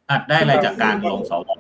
ได้อะไรจากการลงสว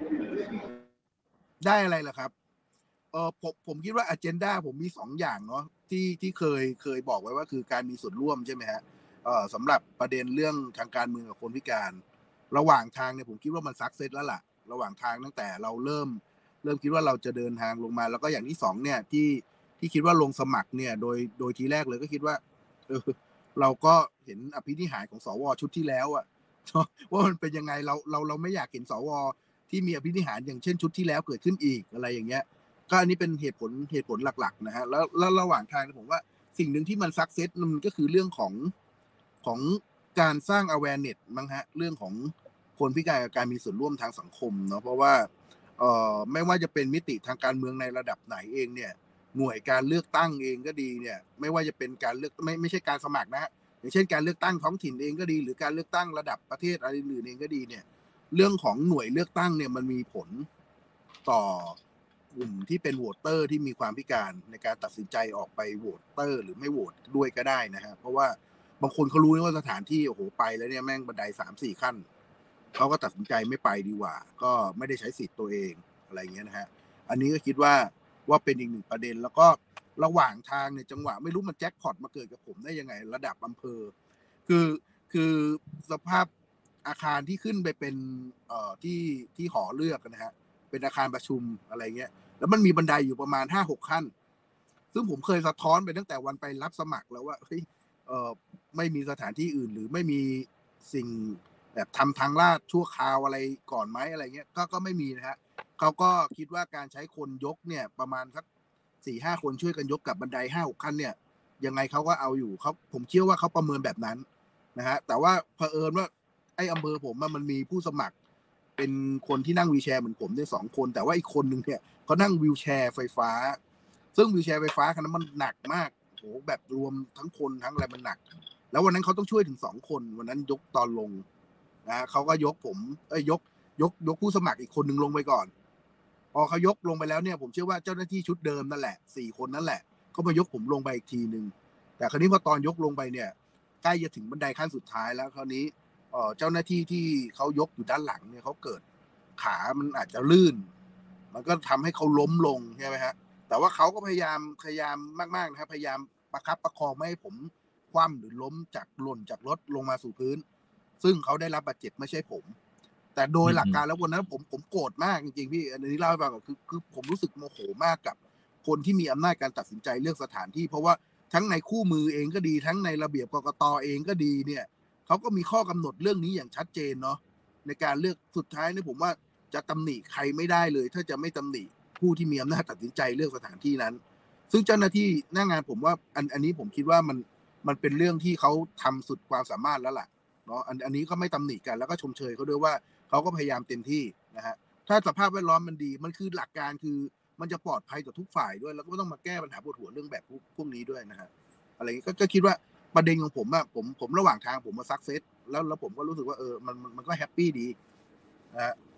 ได้อะไรเหรอครับผมคิดว่าอเจนดาผมมี2อย่างเนาะที่เคยบอกไว้ว่าคือการมีส่วนร่วมใช่ไหมฮะสำหรับประเด็นเรื่องทางการเมืองกับคนพิการระหว่างทางเนี่ยผมคิดว่ามันซักเซสแล้วล่ะระหว่างทางตั้งแต่เราเริ่มคิดว่าเราจะเดินทางลงมาแล้วก็อย่างที่2เนี่ยที่คิดว่าลงสมัครเนี่ยโดยทีแรกเลยก็คิดว่าเออเราก็เห็นอภินิหารของสวชุดที่แล้วอะว่ามันเป็นยังไงเราไม่อยากเห็นสวที่มีอภินิหารอย่างเช่นชุดที่แล้วเกิดขึ้นอีกอะไรอย่างเงี้ย ก็อันนี้เป็นเหตุผลหลักๆนะฮะแล้วระหว่างทางผมว่าสิ่งหนึ่งที่มันซักเซสมันก็คือเรื่องของการสร้าง awareness มั้งฮะเรื่องของคนพิการกับการมีส่วนร่วมทางสังคมเนาะเพราะว่าไม่ว่าจะเป็นมิติทางการเมืองในระดับไหนเองเนี่ยหน่วยการเลือกตั้งเองก็ดีเนี่ยไม่ว่าจะเป็นการเลือกไม่ใช่การสมัครนะฮะอย่างเช่นการเลือกตั้งท้องถิ่นเองก็ดีหรือการเลือกตั้งระดับประเทศอะไรอื่นเองก็ดีเนี่ยเรื่องของหน่วยเลือกตั้งเนี่ยมันมีผลต่อกลุ่มที่เป็นโหวตเตอร์ที่มีความพิการในการตัดสินใจออกไปโหวตเตอร์หรือไม่โหวตด้วยก็ได้นะฮะเพราะว่าบางคนเขารู้ว่าสถานที่โอ้โหไปแล้วเนี่ยแม่งบันได3-4ขั้นเขาก็ตัดสินใจไม่ไปดีกว่าก็ไม่ได้ใช้สิทธิ์ตัวเองอะไรเงี้ยนะฮะอันนี้ก็คิดว่าเป็นอีกหนึ่งประเด็นแล้วก็ระหว่างทางในจังหวะไม่รู้มันแจ็คพอตมาเกิดกับผมได้ยังไงระดับอำเภอคือคือสภาพอาคารที่ขึ้นไปเป็นที่หอเลือกนะฮะเป็นอาคารประชุมอะไรเงี้ยแล้วมันมีบันไดอยู่ประมาณ5-6ขั้นซึ่งผมเคยสะท้อนไปตั้งแต่วันไปรับสมัครแล้วว่าเฮ้ยไม่มีสถานที่อื่นหรือไม่มีสิ่งแบบทำทางลาดชั่วคราวอะไรก่อนไหมอะไรเงี้ยก็ไม่มีนะฮะเขาก็คิดว่าการใช้คนยกเนี่ยประมาณสัก4-5คนช่วยกันยกกับบันได5-6ขั้นเนี่ยยังไงเขาก็เอาอยู่เขาผมเชื่อว่าเขาประเมินแบบนั้นนะฮะแต่ว่าเผอิญว่าไอ้อำเภอผมมันมีผู้สมัครเป็นคนที่นั่งวีลแชร์เหมือนผมเนี่ย2คนแต่ว่าอีกคนนึงเนี่ยเขานั่งวีลแชร์ไฟฟ้าซึ่งวีลแชร์ไฟฟ้าคันนั้นมันหนักมากโหแบบรวมทั้งคนทั้งอะไรมันหนักแล้ววันนั้นเขาต้องช่วยถึง2คนวันนั้นยกตอนลงนะเขาก็ยกผมยกผู้สมัครอีกคนนึงลงไปก่อนพอเขายกลงไปแล้วเนี่ยผมเชื่อว่าเจ้าหน้าที่ชุดเดิมนั่นแหละ4คนนั่นแหละเขามายกผมลงไปอีกทีนึงแต่คราวนี้พอตอนยกลงไปเนี่ยใกล้จะถึงบันไดขั้นสุดท้ายแล้วคราวนี้เจ้าหน้าที่ที่เขายกอยู่ด้านหลังเนี่ยเขาเกิดขามันอาจจะลื่นมันก็ทำให้เขาล้มลงใช่ไหมฮะแต่ว่าเขาก็พยายามมากๆนะครับพยายามประคับประคองไม่ให้ผมคว่ำหรือล้มจากหล่นจากรถลงมาสู่พื้นซึ่งเขาได้รับบาดเจ็บไม่ใช่ผมแต่โดยหลักการแล้ววันนั้นผมโกรธมากจริงๆพี่อันนี้เล่าให้ฟังก่อนคือผมรู้สึกโมโหมากกับคนที่มีอำนาจการตัดสินใจเลือกสถานที่เพราะว่าทั้งในคู่มือเองก็ดีทั้งในระเบียบกกตเองก็ดีเนี่ยเขาก็มีข้อกำหนดเรื่องนี้อย่างชัดเจนเนาะในการเลือกสุดท้ายเนี่ยผมว่าจะตำหนิใครไม่ได้เลยถ้าจะไม่ตำหนิผู้ที่มีอำนาจตัดสินใจเลือกสถานที่นั้นซึ่งเจ้าหน้าที่หน้างานผมว่าอันนี้ผมคิดว่ามันเป็นเรื่องที่เขาทำสุดความสามารถแล้วล่ะเนาะอันนี้ก็ไม่ตำหนิกันแล้วก็ชมเชยเขาด้วยว่าเขาก็พยายามเต็มที่นะฮะถ้าสภาพแวดล้อมมันดีมันคือหลักการคือมันจะปลอดภัยต่อทุกฝ่ายด้วยแล้วก็ไม่ต้องมาแก้ปัญหาปวดหัวเรื่องแบบพวกนี้ด้วยนะฮะอะไรก็คิดว่าประเด็นของผมอะผมระหว่างทางผมมาซักเซสแล้วผมก็รู้สึกว่ามันก็แฮปปี้ดีนะฮะ